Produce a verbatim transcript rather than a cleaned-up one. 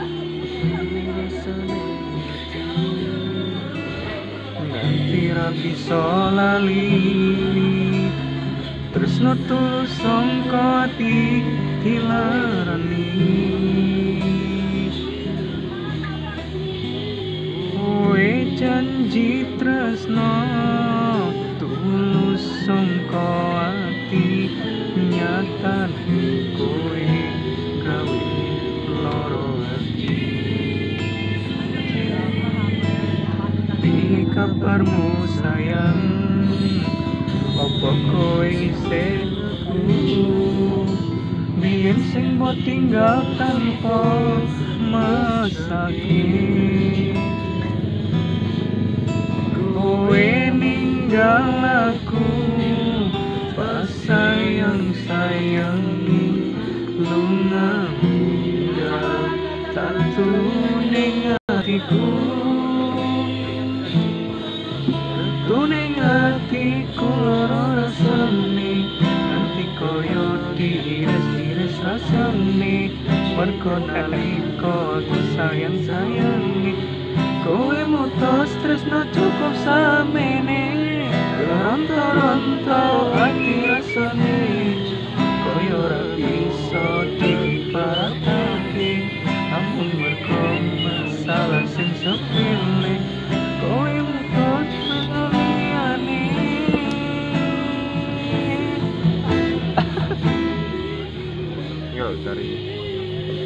Nganti ra bisa lali tresno tulus sangka ati dilarani kowe janji tresno tulus sangka ati nyatane kowe gawe loro ati piye kabarmu sayang apa kowe isih biyen sing mbok tinggal tanpa mesake kowe ninggal aku pas sayang sayangi lunga ninggal tatu ning atiku tuning atiku loro rasane nganti koyo diiris-iris rasane mergo nalika aku sayang-sayangi kowe mutus tresno cukup samene ronto-ronto ati rasane koyo ora bisa diparatake amun mergo masalah sing sepele kowe mutus liyane yo dari